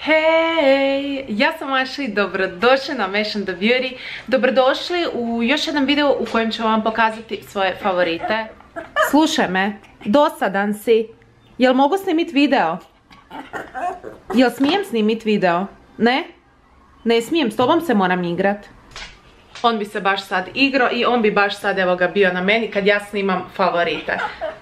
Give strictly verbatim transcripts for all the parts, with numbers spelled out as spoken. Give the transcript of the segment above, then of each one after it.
Hej, ja sam Maša i dobrodošli na Mash and the Beauty. Dobrodošli u još jedan video u kojem ću vam pokazati svoje favorite. Slušaj me, dosadan si. Jel mogu snimit video? Jel smijem snimit video? Ne? Ne smijem, s tobom se moram igrat. On bi se baš sad igrao i on bi baš sad evo ga bio na meni kad ja snimam favorite.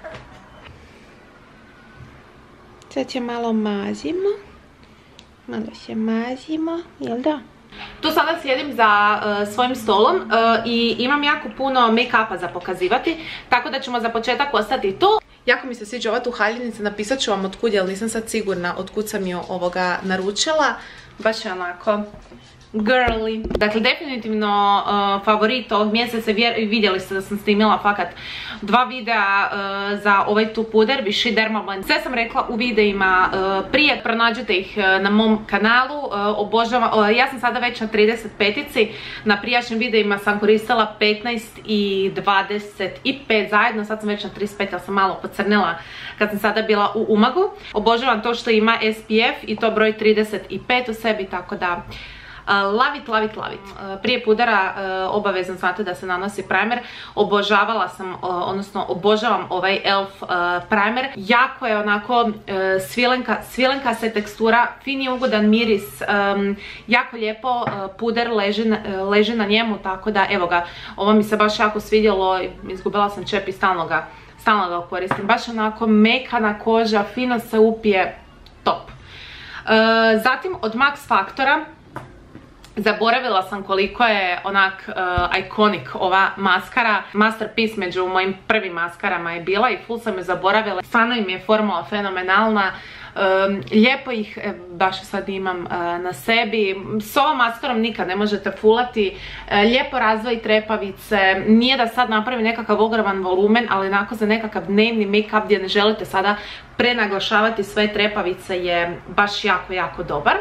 Sad će malo mazimo. Malo se mazimo, jel da? Tu sada sjedim za uh, svojim stolom uh, i imam jako puno make-upa za pokazivati, tako da ćemo za početak ostati tu. Jako mi se sviđa ova tu haljenica, napisat ću vam otkud, jer nisam sad sigurna otkud sam ju ovoga naručila. Baš je onako girly. Dakle, definitivno uh, favorit ovog mjeseca, vidjeli ste da sam snimila fakat dva videa uh, za ovaj tu puder, Vichy Dermablend. Sve sam rekla u videima uh, prije, pronađite ih uh, na mom kanalu, uh, obožavam, uh, ja sam sada već na trideset petici, na prijašnjim videima sam koristila petnaest i dvadeset pet zajedno, sad sam već na trideset pet, ali sam malo pocrnila kad sam sada bila u Umagu. Obožavam to što ima S P F i to broj trideset pet u sebi, tako da Uh, love it, love it, love it. Uh, prije pudara uh, obavezno znate da se nanosi primer. Obožavala sam, uh, odnosno obožavam ovaj E L F uh, primer. Jako je onako uh, svilenka, svilenka se tekstura, fin je ugodan miris, um, jako lijepo uh, puder leži na, uh, leži na njemu, tako da evo ga, ovo mi se baš jako svidjelo, izgubila sam čep i stalno ga, stalno ga koristim. Baš onako mekana koža, fino se upije, top. Uh, zatim od Max Factora zaboravila sam koliko je onak uh, iconic ova maskara. Masterpiece među mojim prvim maskarama je bila i full sam je zaboravila. Stvarno im je formula fenomenalna. Um, lijepo ih e, baš sad imam uh, na sebi. S ovom maskarom nikad ne možete fulati. Uh, lijepo razvoji trepavice. Nije da sad napravi nekakav ogroman volumen, ali onako za nekakav dnevni make-up gdje ne želite sada prenaglašavati sve trepavice je baš jako, jako dobar.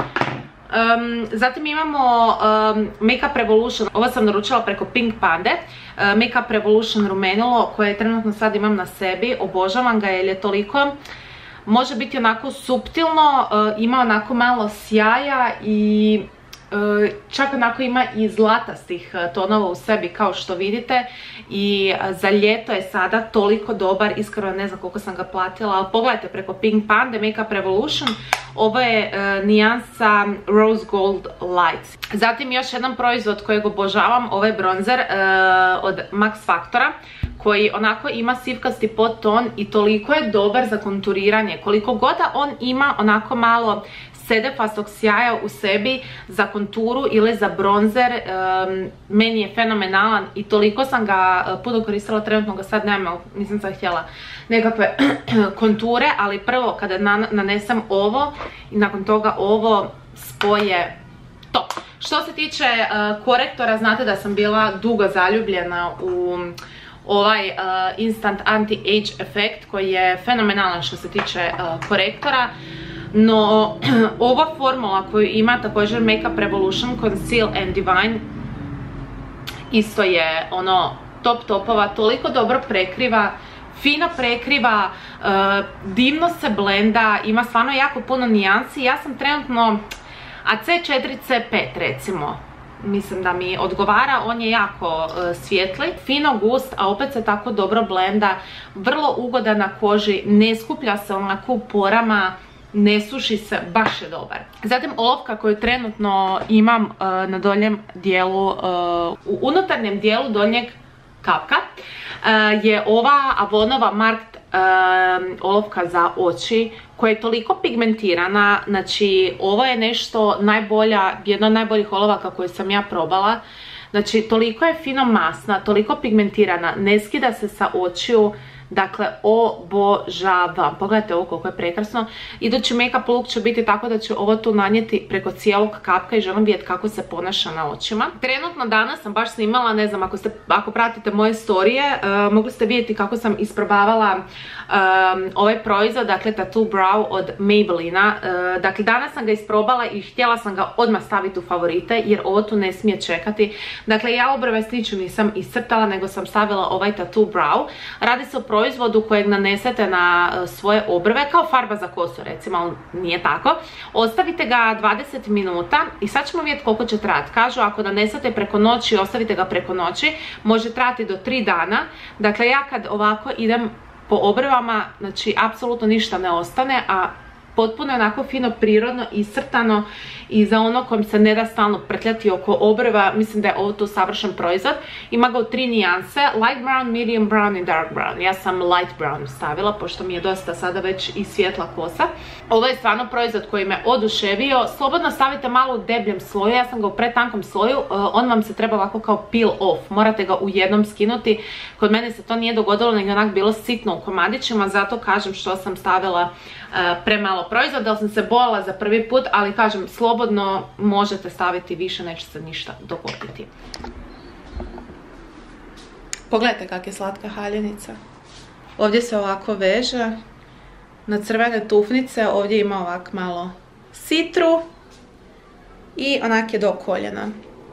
Um, zatim imamo um, Makeup Revolution, ovo sam naručila preko Pink Pande, uh, Makeup Revolution rumenilo koje trenutno sad imam na sebi, obožavam ga jer je toliko, može biti onako suptilno, uh, ima onako malo sjaja i uh, čak onako ima i zlatastih uh, tonova u sebi kao što vidite i uh, za ljeto je sada toliko dobar, iskreno ne znam koliko sam ga platila, ali pogledajte preko Pink Pande, Makeup Revolution. Ovo je uh, nijansa Rose Gold Lights. Zatim još jedan proizvod kojeg obožavam, ovaj bronzer uh, od Max Factora, koji onako ima sivkasti podton i toliko je dobar za konturiranje. Koliko god da on ima onako malo sedefastog sjaja u sebi za konturu ili za bronzer, um, meni je fenomenalan i toliko sam ga uh, puno koristila, trenutno ga sad nema, nisam sad htjela nekakve konture, ali prvo kada nanesem ovo i nakon toga ovo, spoje top. Što se tiče uh, korektora, znate da sam bila dugo zaljubljena u ovaj uh, Instant Anti-Age efekt koji je fenomenalan što se tiče uh, korektora. No, ova formula koju ima također Makeup Revolution Conceal and Divine isto je ono top topova, toliko dobro prekriva, fino prekriva, uh, divno se blenda, ima stvarno jako puno nijansi. Ja sam trenutno A C četiri C pet recimo, mislim da mi odgovara, on je jako uh, svijetli, fino gust, a opet se tako dobro blenda, vrlo ugodan na koži, ne skuplja se onako u porama, ne suši se, baš je dobar. Zatim olovka koju trenutno imam uh, na donjem dijelu, uh, u unutarnjem dijelu donjeg kapka, uh, je ova Avonova Marked uh, olovka za oči koja je toliko pigmentirana. Znači ovo je nešto najbolja, jedna od najboljih olovaka koju sam ja probala. Znači toliko je fino masna, toliko pigmentirana, ne skida se sa očiju. Dakle, obožavam. Pogledajte ovo koliko je prekrasno. Idući make-up look će biti tako da ću ovo tu nanijeti preko cijelog kapka i želim vidjeti kako se ponaša na očima. Trenutno danas sam baš snimala, ne znam, ako, ste, ako pratite moje storije, uh, mogli ste vidjeti kako sam isprobavala um, ovaj proizvod, dakle Tattoo Brow od Maybellina. Uh, dakle, danas sam ga isprobala i htjela sam ga odmah staviti u favorite jer ovo tu ne smije čekati. Dakle, ja obrve sliču nisam iscrtala, nego sam stavila ovaj Tattoo Brow. Radi se o proizvodu kojeg nanesete na svoje obrve, kao farba za kosu recimo, ali nije tako. Ostavite ga dvadeset minuta i sad ćemo vidjeti koliko će trajati. Kažu ako nanesete preko noći, ostavite ga preko noći, može trajati do tri dana. Dakle, ja kad ovako idem po obrvama, znači apsolutno ništa ne ostane, a potpuno je onako fino, prirodno, iscrtano i za ono kojim se ne da stalno prtljati oko obrva, mislim da je ovo tu savršen proizvod. Ima ga u tri nijanse, light brown, medium brown i dark brown. Ja sam light brown stavila, pošto mi je dosta sada već i svjetla kosa. Ovo je stvarno proizvod koji me oduševio. Slobodno stavite malo u debljem sloju, ja sam ga u pretankom sloju, on vam se treba ovako kao peel off, morate ga u jednom skinuti. Kod mene se to nije dogodilo, nego onak bilo sitno u komadićima, zato kažem što sam stavila premalo proizvoda, ali sam se bojala za prvi put, ali kažem, slobodno možete staviti više, neće se ništa dogoditi. Pogledajte kak je slatka haljenica. Ovdje se ovako veže na crvene tufnice, ovdje ima ovak malo sitru i onak je do koljena.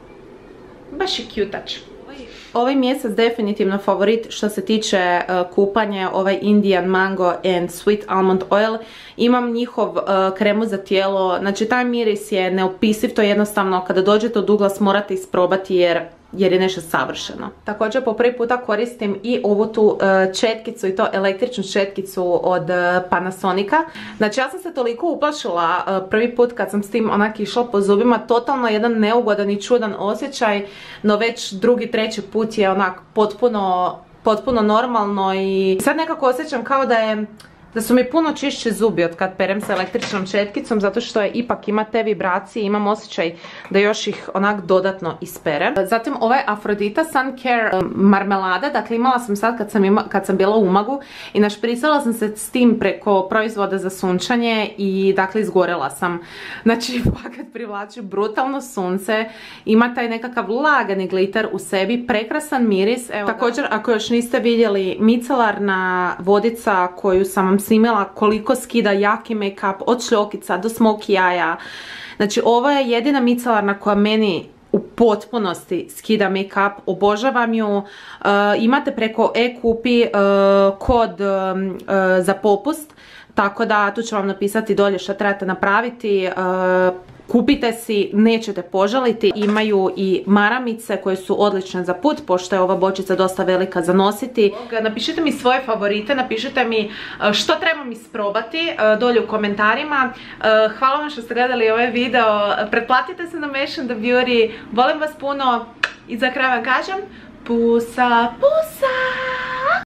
Baš je cute-ač. Ovaj mjesec definitivno favorit što se tiče uh, kupanja, ovaj Indian Mango and Sweet Almond Oil. Imam njihov uh, kremu za tijelo, znači taj miris je neopisiv, to je jednostavno kada dođete od Douglas morate isprobati jer jer je nešto savršeno. Također po prvi puta koristim i ovu tu četkicu, i to električnu četkicu od Panasonica. Znači ja sam se toliko uplašila prvi put kad sam s tim onak išla po zubima, totalno jedan neugodan i čudan osjećaj, no već drugi, treći put je onak potpuno, potpuno normalno i sad nekako osjećam kao da je da su mi puno čišći zubi od kad perem sa električnom četkicom, zato što je ipak ima te vibracije, imam osjećaj da još ih onak dodatno isperem. Zatim ovaj Aphrodita Sun Care marmelada, dakle imala sam sad kad sam, ima, kad sam bila u Umagu i našpricala sam se s tim preko proizvoda za sunčanje i dakle izgorela sam. Znači fakat privlači brutalno sunce, ima taj nekakav lagani glitter u sebi, prekrasan miris. Evo, također ako još niste vidjeli, micelarna vodica koju sam vam snimila koliko skida jaki make-up od šljokica do smokey jaja. Znači ovo je jedina micelarna koja meni u potpunosti skida make-up, obožavam ju. Uh, imate preko e-kupi uh, kod uh, za popust, tako da tu ću vam napisati dolje što trebate napraviti. Uh, Kupite si, nećete požaliti. Imaju i maramice koje su odlične za put, pošto je ova bočica dosta velika za nositi. Napišite mi svoje favorite, napišite mi što trebam isprobati dolje u komentarima. Hvala vam što ste gledali ovaj video. Pretplatite se na Mesh and the Beauty. Volim vas puno i za kraj vam kažem pusa, pusa!